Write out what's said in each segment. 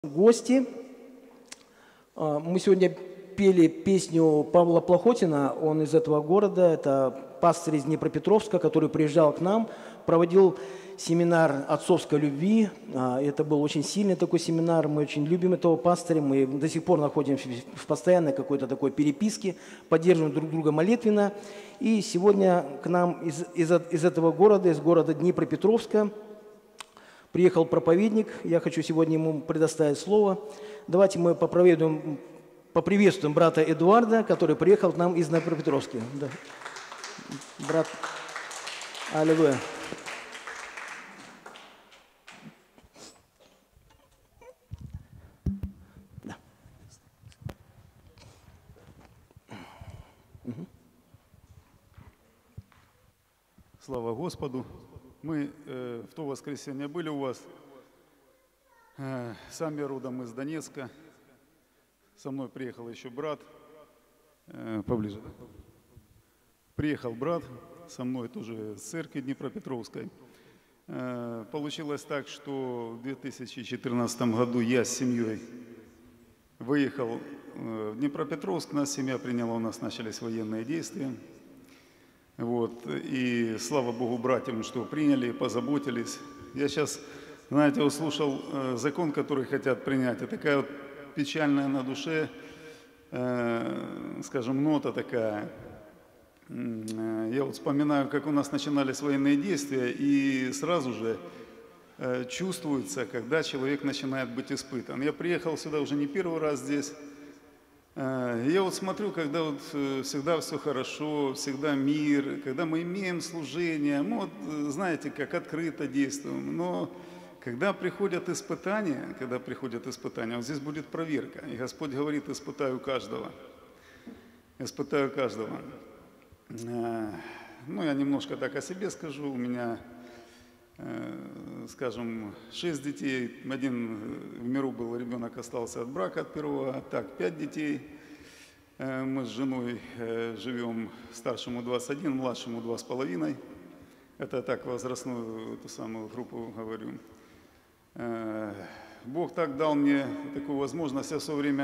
Гости. Мы сегодня пели песню Павла Плохотина, он из этого города, это пастырь из Днепропетровска, который приезжал к нам, проводил семинар отцовской любви. Это был очень сильный такой семинар, мы очень любим этого пастыря, мы до сих пор находимся в постоянной какой-то такой переписке, поддерживаем друг друга молитвенно. И сегодня к нам из этого города, из города Днепропетровска, приехал проповедник, я хочу сегодня ему предоставить слово. Давайте мы поприветствуем брата Эдуарда, который приехал к нам из Днепропетровска. Да. Брат, аллилуйя. Да. Слава Господу! Мы в то воскресенье были у вас, сами родом из Донецка. Со мной приехал еще брат, поближе, да? Приехал брат, со мной тоже с церкви Днепропетровской. Получилось так, что в 2014 году я с семьей выехал в Днепропетровск, нас семья приняла, у нас начались военные действия. Вот. И слава Богу братьям, что приняли, позаботились. Я сейчас, знаете, услышал закон, который хотят принять. И такая вот печальная на душе, скажем, нота такая. Я вот вспоминаю, как у нас начинались военные действия, и сразу же чувствуется, когда человек начинает быть испытан. Я приехал сюда уже не первый раз здесь. Я вот смотрю, когда вот всегда все хорошо, всегда мир, когда мы имеем служение, мы вот, знаете, как открыто действуем, но когда приходят испытания, вот здесь будет проверка, и Господь говорит: испытаю каждого, испытаю каждого. Ну, я немножко так о себе скажу, у меня, скажем, 6 детей, один в миру был ребенок, остался от брака от первого, а так 5 детей. Мы с женой живем, старшему 21, младшему 2,5. Это так возрастную эту самую группу говорю. Бог так дал мне такую возможность, я в свое время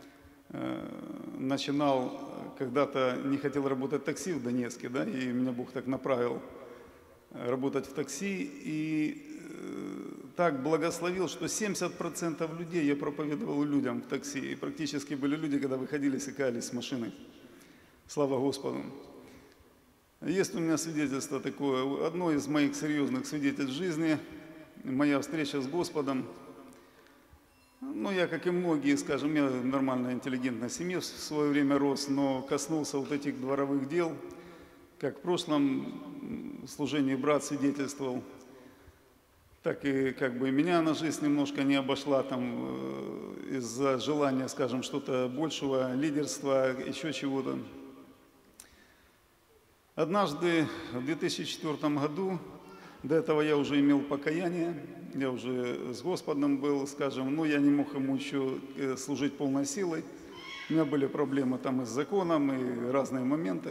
начинал, когда-то не хотел работать в такси в Донецке, да, и меня Бог так направил работать в такси, и так благословил, что 70% людей я проповедовал людям в такси, и практически были люди, когда выходили, сыкались с машины. Слава Господу! Есть у меня свидетельство такое, одно из моих серьезных свидетельств жизни, моя встреча с Господом. Ну, я, как и многие, скажем, я в нормальной, интеллигентной семье в свое время рос, но коснулся вот этих дворовых дел, как в прошлом служении брат свидетельствовал, так и как бы меня на жизнь немножко не обошла там из-за желания, скажем, что-то большего, лидерства, еще чего-то. Однажды в 2004 году, до этого я уже имел покаяние, я уже с Господом был, скажем, но я не мог ему еще служить полной силой. У меня были проблемы там и с законом, и разные моменты.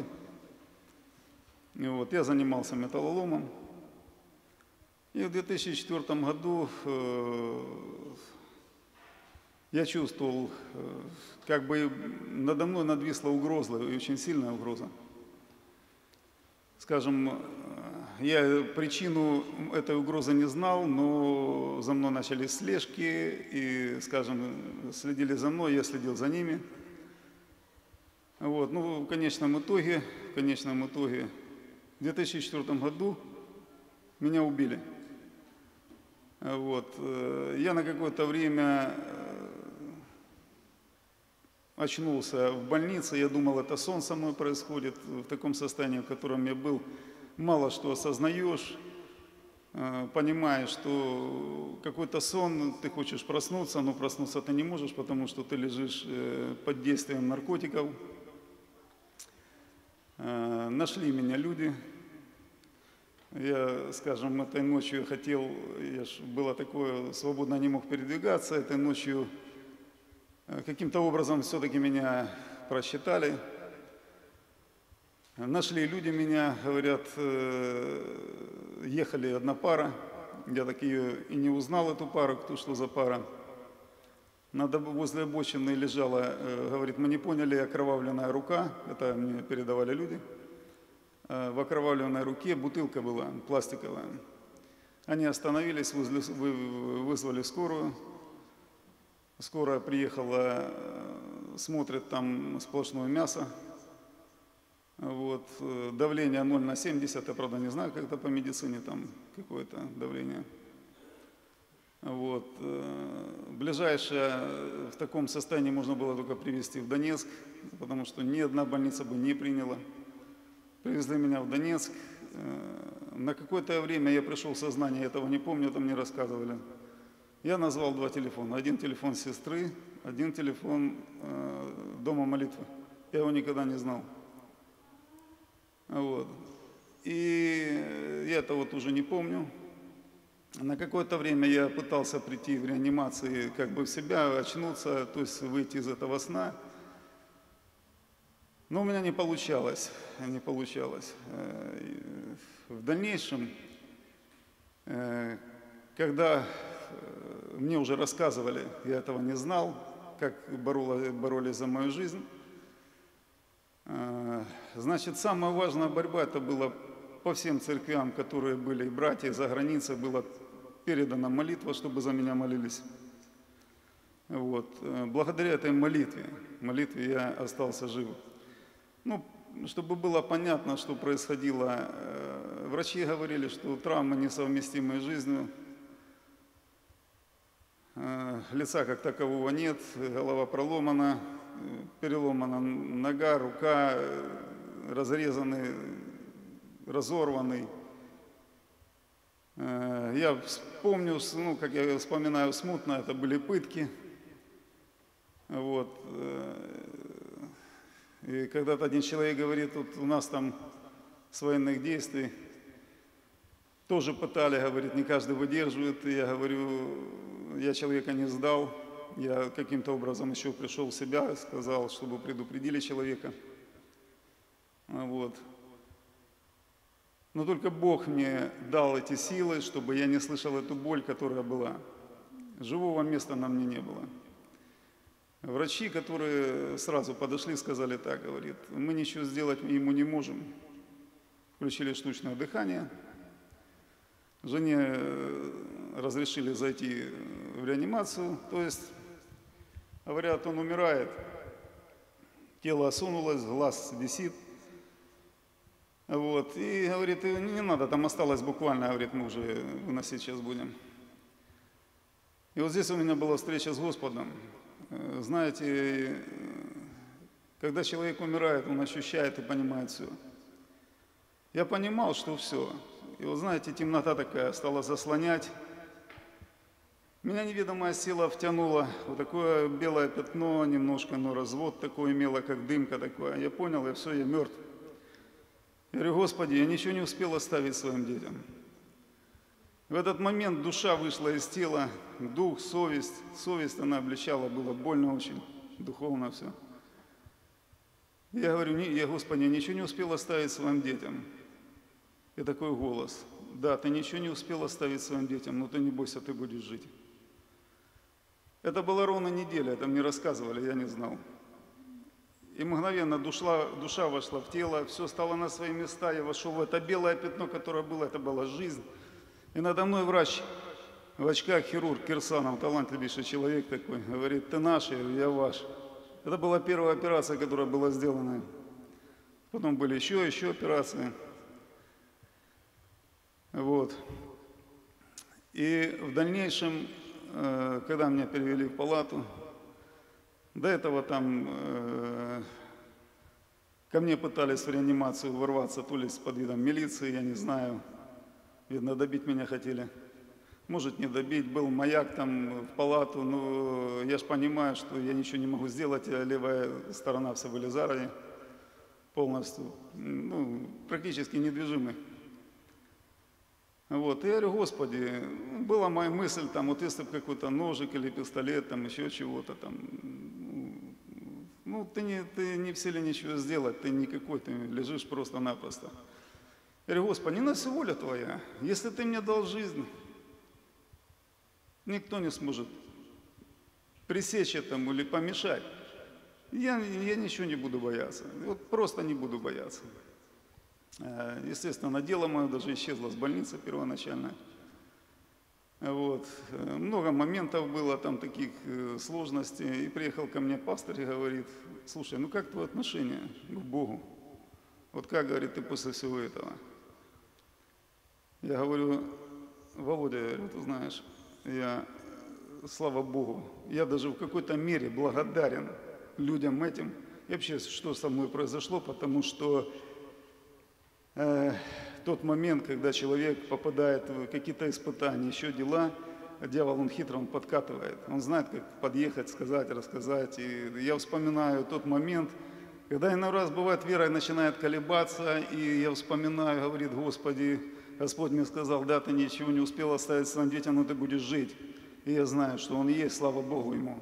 И вот, я занимался металлоломом. И в 2004 году я чувствовал, как бы надо мной надвисла угроза, и очень сильная угроза. Скажем, я причину этой угрозы не знал, но за мной начались слежки, и, скажем, следили за мной, я следил за ними. Вот, ну, в конечном итоге в 2004 году меня убили. Вот. Я на какое-то время очнулся в больнице, я думал, это сон со мной происходит, в таком состоянии, в котором я был, мало что осознаешь, понимаешь, что какой-то сон, ты хочешь проснуться, но проснуться ты не можешь, потому что ты лежишь под действием наркотиков. Нашли меня люди. Я, скажем, этой ночью хотел, было такое, свободно не мог передвигаться, этой ночью каким-то образом все-таки меня просчитали. Нашли люди меня, говорят, ехали одна пара, я так ее и не узнал, эту пару, что за пара. возле обочины лежала, говорит, мы не поняли, окровавленная рука, это мне передавали люди, в окровавленной руке бутылка была пластиковая. Они остановились, вызвали скорую. Скорая приехала, смотрит, там сплошное мясо. Вот, давление 0/70, я, правда, не знаю, как это по медицине, там какое-то давление. Вот. Ближайшее в таком состоянии можно было только привезти в Донецк, потому что ни одна больница бы не приняла. Привезли меня в Донецк. На какое-то время я пришел в сознание, я этого не помню, это мне рассказывали. Я назвал 2 телефона. Один телефон сестры, один телефон дома молитвы. Я его никогда не знал. Вот. И я это вот уже не помню. На какое-то время я пытался прийти в реанимации, как бы в себя, очнуться, то есть выйти из этого сна. Но у меня не получалось, не получалось. В дальнейшем, когда мне уже рассказывали, я этого не знал, как боролись за мою жизнь, значит, самая важная борьба, это была по всем церквям, которые были, и братья за границей, была передана молитва, чтобы за меня молились. Вот. Благодаря этой молитве я остался жив. Ну, чтобы было понятно, что происходило, врачи говорили, что травмы несовместимые с жизнью, лица как такового нет, голова проломана, переломана нога, рука, разрезанный, разорванный. Я помню, ну, как я вспоминаю смутно, это были пытки. Вот. И когда-то один человек говорит, вот у нас там с военных действий тоже пытали, говорит, не каждый выдерживает. И я говорю, я человека не сдал, я каким-то образом еще пришел в себя, сказал, чтобы предупредили человека. Вот. Но только Бог мне дал эти силы, чтобы я не слышал эту боль, которая была. Живого места на мне не было. Врачи, которые сразу подошли, сказали так, говорит, мы ничего сделать ему не можем. Включили штучное дыхание. Жене разрешили зайти в реанимацию, то есть, говорят, он умирает. Тело осунулось, глаз висит. Вот, и говорит, не надо, там осталось буквально, говорит, мы уже выносить сейчас будем. И вот здесь у меня была встреча с Господом. Знаете, когда человек умирает, он ощущает и понимает все. Я понимал, что все. И вот знаете, темнота такая стала заслонять. Меня неведомая сила втянула. Вот такое белое пятно немножко, но развод такой имело, как дымка такое. Я понял, я все, я мертв. Я говорю, Господи, я ничего не успел оставить своим детям. В этот момент душа вышла из тела, дух, совесть. Совесть она обличала, было больно очень, духовно все. Я говорю, Господи, я ничего не успел оставить своим детям. И такой голос, да, ты ничего не успел оставить своим детям, но ты не бойся, ты будешь жить. Это была ровно неделя, это мне рассказывали, я не знал. И мгновенно душа вошла в тело, все стало на свои места, я вошел в это белое пятно, которое было, это была жизнь. И надо мной врач в очках, хирург Кирсанов, талантливейший человек такой, говорит, ты наш, я ваш. Это была первая операция, которая была сделана. Потом были еще операции. Вот. И в дальнейшем, когда меня перевели в палату, до этого там ко мне пытались в реанимацию ворваться, то ли под видом милиции, я не знаю. Видно, добить меня хотели. Может, не добить. Был маяк там в палату, но я же понимаю, что я ничего не могу сделать, а левая сторона вся в Элизарове полностью, ну, практически недвижимый. Вот, и я говорю, Господи, была моя мысль, там, вот если бы какой-то ножик или пистолет, там, еще чего-то там, ну, ты не в силе ничего сделать, ты никакой, ты лежишь просто-напросто. Я говорю, Господи, не на все воля Твоя, если Ты мне дал жизнь, никто не сможет пресечь этому или помешать, я ничего не буду бояться. Вот просто не буду бояться. Естественно, дело мое даже исчезло с больницы первоначально. Вот. Много моментов было там таких сложностей. И приехал ко мне пастор и говорит: слушай, ну как твое отношение к Богу? Вот как, говорит, ты после всего этого? Я говорю: Володя, я говорю, ты знаешь, слава Богу, я даже в какой-то мере благодарен людям этим. И вообще, что со мной произошло, потому что тот момент, когда человек попадает в какие-то испытания, еще дела, дьявол, он хитро, он подкатывает. Он знает, как подъехать, сказать, рассказать. И я вспоминаю тот момент, когда иной раз бывает, вера начинает колебаться, и я вспоминаю, говорит: Господи, Господь мне сказал: да, ты ничего не успел оставить своим детям, но ты будешь жить. И я знаю, что Он есть, слава Богу Ему.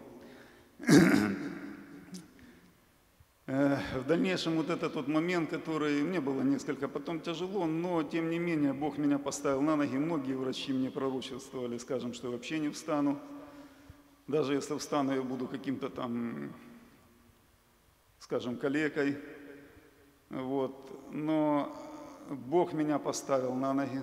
В дальнейшем вот этот вот момент, который мне было несколько потом тяжело, но тем не менее Бог меня поставил на ноги. Многие врачи мне пророчествовали, скажем, что я вообще не встану. Даже если встану, я буду каким-то там, скажем, калекой. Вот. Но Бог меня поставил на ноги.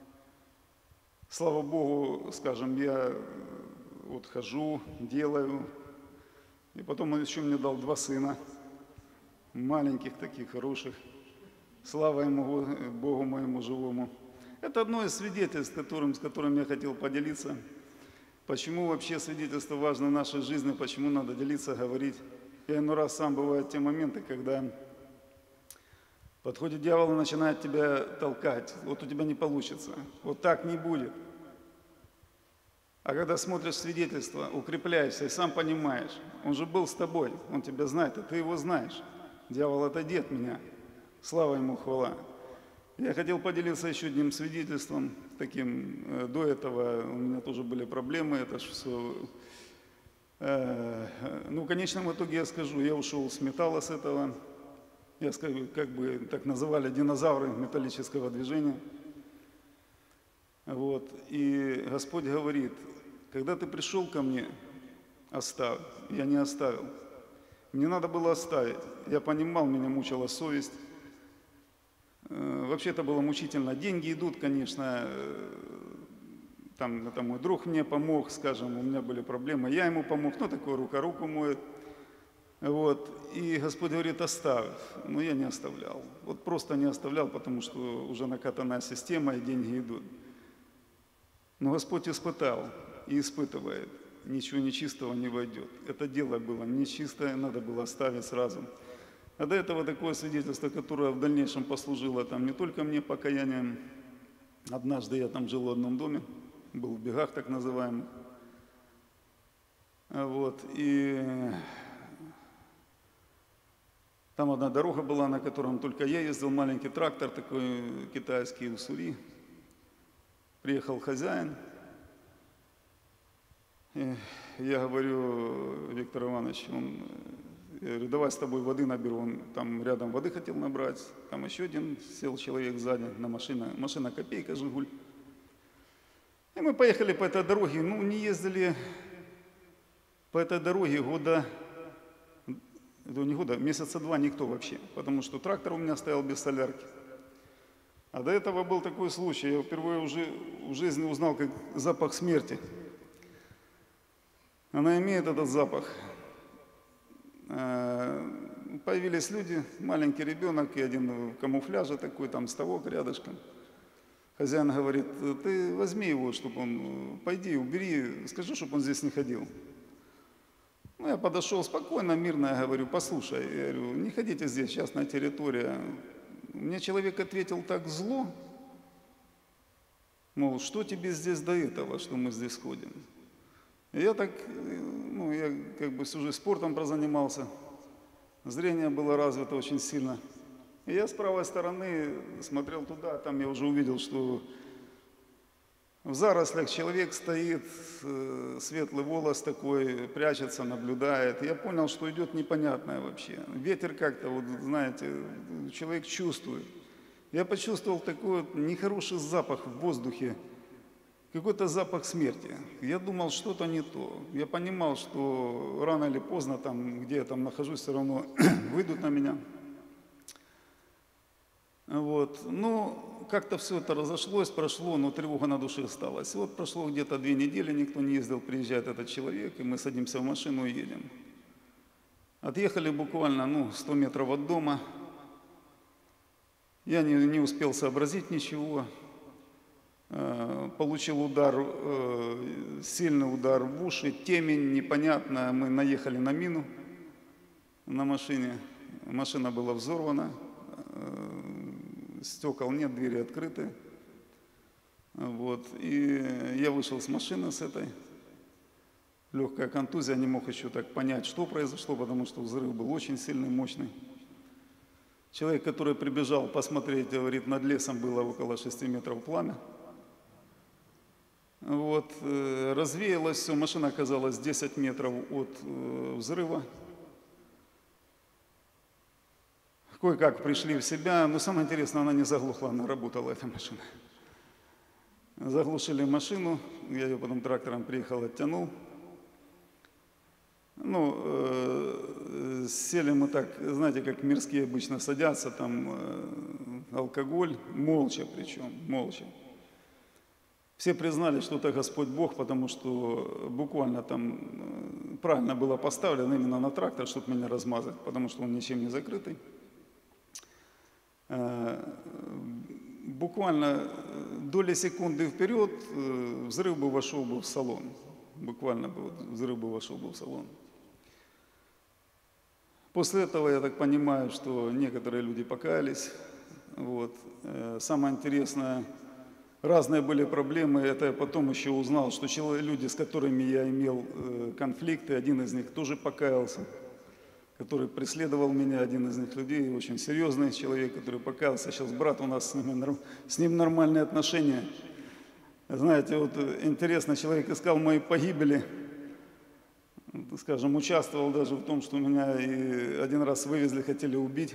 Слава Богу, скажем, я вот хожу, делаю. И потом Он еще мне дал 2 сына. Маленьких таких, хороших. Слава Ему, Богу моему живому. Это одно из свидетельств, с которым я хотел поделиться. Почему вообще свидетельство важно в нашей жизни, почему надо делиться, говорить. Я иной раз сам бывают те моменты, когда подходит дьявол и начинает тебя толкать. Вот у тебя не получится, вот так не будет. А когда смотришь свидетельство, укрепляешься и сам понимаешь, он же был с тобой, он тебя знает, и ты его знаешь. Дьявол, отойди от меня. Слава Ему, хвала. Я хотел поделиться еще одним свидетельством таким. До этого у меня тоже были проблемы. Это все. Ну, в конечном итоге я скажу, я ушел с металла, с этого. Я скажу, как бы так называли, динозавры металлического движения. Вот. И Господь говорит: когда ты пришел ко мне, оставь. Я не оставил. Мне надо было оставить. Я понимал, меня мучила совесть. Вообще это было мучительно. Деньги идут, конечно. Там это мой друг мне помог, скажем, у меня были проблемы. Я ему помог, ну такой рука руку моет. Вот. И Господь говорит: оставь. Но я не оставлял. Вот просто не оставлял, потому что уже накатанная система и деньги идут. Но Господь испытал и испытывает. Ничего нечистого не войдет. Это дело было нечистое, надо было оставить сразу. А до этого такое свидетельство, которое в дальнейшем послужило там не только мне покаянием. Однажды я там жил в одном доме, был в бегах так называемых. Вот, и там одна дорога была, на котором только я ездил, маленький трактор такой китайский, уссури. Приехал хозяин. Я говорю: Виктор Иванович, я говорю: давай с тобой воды наберу. Он там рядом воды хотел набрать. Там еще один сел человек сзади на машина копейка, Жигуль. И мы поехали по этой дороге. Ну, не ездили по этой дороге месяца 2 никто вообще. Потому что трактор у меня стоял без солярки. А до этого был такой случай. Я впервые уже в жизни узнал, как запах смерти. Она имеет этот запах. Появились люди, маленький ребенок и один в камуфляже такой, там ставок рядышком. Хозяин говорит: ты возьми его, чтобы он, пойди, убери, скажи, чтобы он здесь не ходил. Ну, я подошел спокойно, мирно, я говорю: послушай, я говорю, не ходите здесь, частная территория. Мне человек ответил так зло, мол, что тебе здесь до этого, что мы здесь ходим? И я так, ну, я как бы всю жизнь спортом прозанимался, зрение было развито очень сильно. И я с правой стороны смотрел туда, там я уже увидел, что в зарослях человек стоит, светлый волос такой, прячется, наблюдает. Я понял, что идет непонятное вообще. Ветер как-то, вот знаете, человек чувствует. Я почувствовал такой вот нехороший запах в воздухе. какой-то запах смерти. Я думал, что-то не то. Я понимал, что рано или поздно, там, где я там нахожусь, все равно выйдут на меня. Вот. Ну, как-то все это разошлось, прошло, но тревога на душе осталась. Вот прошло где-то 2 недели, никто не ездил, приезжает этот человек, и мы садимся в машину и едем. Отъехали буквально 100 метров от дома. Я не успел сообразить ничего. Получил удар, сильный удар в уши, темень непонятная. Мы наехали на мину на машине. Машина была взорвана. Стекол нет, двери открыты. Вот. И я вышел с машины с этой. Легкая контузия, не мог еще так понять, что произошло, потому что взрыв был очень сильный, мощный. Человек, который прибежал посмотреть, говорит, над лесом было около 6 метров пламя. Вот. Развеялось все, машина оказалась 10 метров от взрыва. Кое-как пришли в себя, но самое интересное, она не заглохла, она работала, эта машина. Заглушили машину, я ее потом трактором приехал, оттянул. Сели мы так, знаете, как мирские обычно садятся, там алкоголь, молча причем, молча. Все признали, что это Господь Бог, потому что буквально там правильно было поставлено именно на трактор, чтобы меня размазать, потому что он ничем не закрытый. Буквально доли секунды вперед взрыв бы вошел бы в салон. Буквально взрыв бы вошел бы в салон. После этого, я так понимаю, что некоторые люди покаялись. Вот. Самое интересное, разные были проблемы. Это я потом еще узнал, что люди, с которыми я имел конфликты, один из них тоже покаялся, который преследовал меня, один из них людей, очень серьезный человек, который покаялся. Сейчас брат, у нас с ним нормальные отношения. Знаете, вот интересно, человек искал моей погибели, скажем, участвовал даже в том, что меня и один раз вывезли, хотели убить.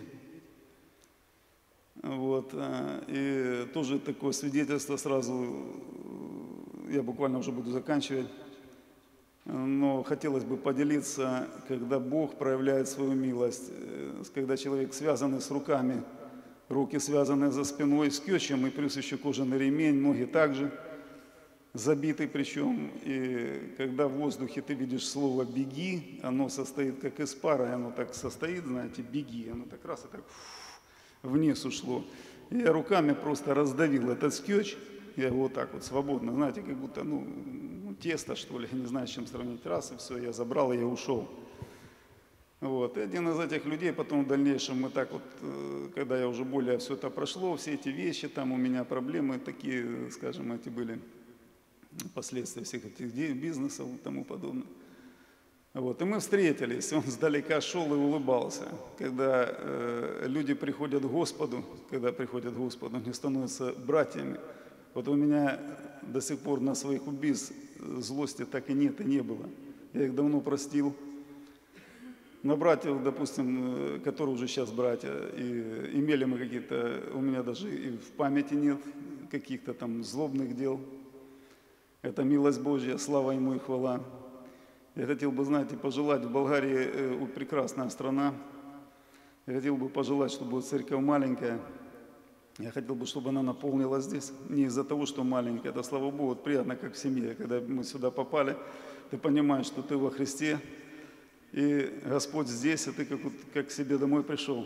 Вот. И тоже такое свидетельство сразу, я буквально уже буду заканчивать, но хотелось бы поделиться, когда Бог проявляет свою милость, когда человек связанный с руками, руки связаны за спиной скотчем, и плюс еще кожаный ремень, ноги также забиты причем. И когда в воздухе ты видишь слово «беги», оно состоит как из пара, и оно так состоит, знаете, «беги», оно так раз и так вниз ушло. И я руками просто раздавил этот скотч, я его вот так вот свободно, знаете, как будто, тесто, что ли, не знаю, с чем сравнить, раз, и все, я забрал, и я ушел. Вот. И один из этих людей потом в дальнейшем мы так вот, когда я уже более все это прошло, все эти вещи, там у меня проблемы такие, скажем, эти были последствия всех этих бизнесов и тому подобное. Вот. И мы встретились, он сдалека шел и улыбался. Когда люди приходят к Господу, они становятся братьями. Вот у меня до сих пор на своих убийств злости так и нет, и не было. Я их давно простил. На братьев, допустим, которые уже сейчас братья, и имели мы какие-то, у меня даже и в памяти нет каких-то там злобных дел. Это милость Божья, слава Ему и хвала. Я хотел бы, знаете, пожелать, в Болгарии прекрасная страна. Я хотел бы пожелать, чтобы церковь маленькая. Я хотел бы, чтобы она наполнилась здесь. Не из-за того, что маленькая, это, слава Богу, вот приятно, как в семье. Когда мы сюда попали, ты понимаешь, что ты во Христе, и Господь здесь, и ты как к себе домой пришел.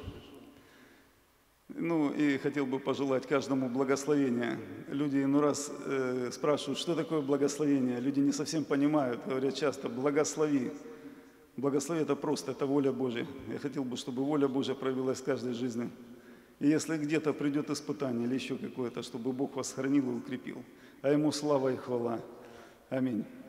И хотел бы пожелать каждому благословения. Люди иной раз спрашивают, что такое благословение. Люди не совсем понимают, говорят часто «благослови». Благослови – это просто, это воля Божья. Я хотел бы, чтобы воля Божья проявилась в каждой жизни. И если где-то придет испытание или еще какое-то, чтобы Бог вас хранил и укрепил. А Ему слава и хвала. Аминь.